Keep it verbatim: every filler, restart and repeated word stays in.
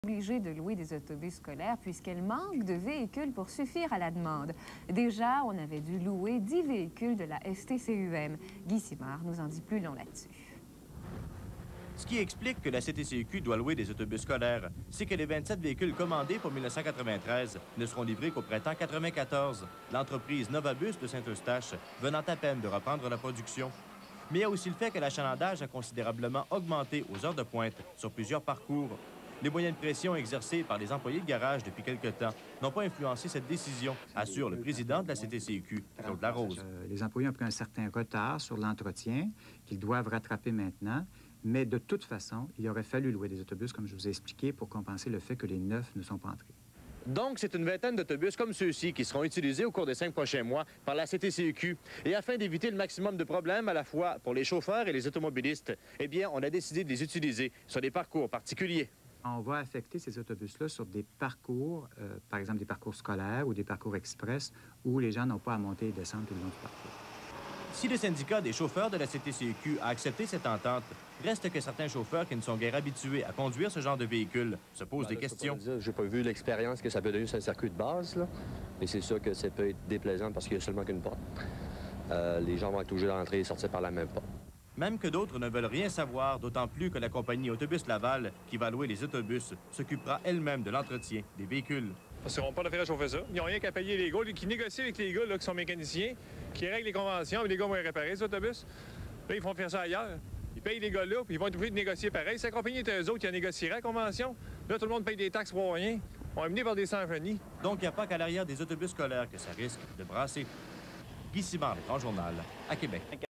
Obligée de louer des autobus scolaires puisqu'elle manque de véhicules pour suffire à la demande. Déjà, on avait dû louer dix véhicules de la S T C U M. Guy Simard nous en dit plus long là-dessus. Ce qui explique que la C T C U Q doit louer des autobus scolaires, c'est que les vingt-sept véhicules commandés pour mille neuf cent quatre-vingt-treize ne seront livrés qu'au printemps quatre-vingt-quatorze, l'entreprise Novabus de Saint-Eustache venant à peine de reprendre la production. Mais il y a aussi le fait que l'achalandage a considérablement augmenté aux heures de pointe sur plusieurs parcours. Les moyens de pression exercés par les employés de garage depuis quelque temps n'ont pas influencé cette décision, assure le président de la C T C U Q, Claude Larose. Euh, les employés ont pris un certain retard sur l'entretien qu'ils doivent rattraper maintenant, mais de toute façon, il aurait fallu louer des autobus, comme je vous ai expliqué, pour compenser le fait que les neufs ne sont pas entrés. Donc, c'est une vingtaine d'autobus comme ceux-ci qui seront utilisés au cours des cinq prochains mois par la C T C U Q. Et afin d'éviter le maximum de problèmes à la fois pour les chauffeurs et les automobilistes, eh bien, on a décidé de les utiliser sur des parcours particuliers. On va affecter ces autobus-là sur des parcours, euh, par exemple des parcours scolaires ou des parcours express, où les gens n'ont pas à monter et descendre tout le long du parcours. Si le syndicat des chauffeurs de la C T C U Q a accepté cette entente, reste que certains chauffeurs qui ne sont guère habitués à conduire ce genre de véhicule se posent ben, des questions. Je n'ai pas vu l'expérience que ça peut donner sur un circuit de base, là. Mais c'est sûr que ça peut être déplaisant parce qu'il n'y a seulement qu'une porte. Euh, les gens vont être obligés d'entrer et sortir par la même porte. Même que d'autres ne veulent rien savoir, d'autant plus que la compagnie Autobus Laval, qui va louer les autobus, s'occupera elle-même de l'entretien des véhicules. Parce qu'ils n'ont pas d'affaire à chauffer ça. Ils n'ont rien qu'à payer les gars, qui négocient avec les gars là, qui sont mécaniciens, qui règlent les conventions, mais les gars vont les réparer, ces autobus. Là, ils font faire ça ailleurs. Ils payent les gars là, puis ils vont être obligés de négocier pareil. Si la compagnie était eux autres qui a négocié la convention, là, tout le monde paye des taxes pour rien. On est mené par des sans-genies. Donc, il n'y a pas qu'à l'arrière des autobus scolaires que ça risque de brasser. Guy Simard, le Grand Journal, à Québec.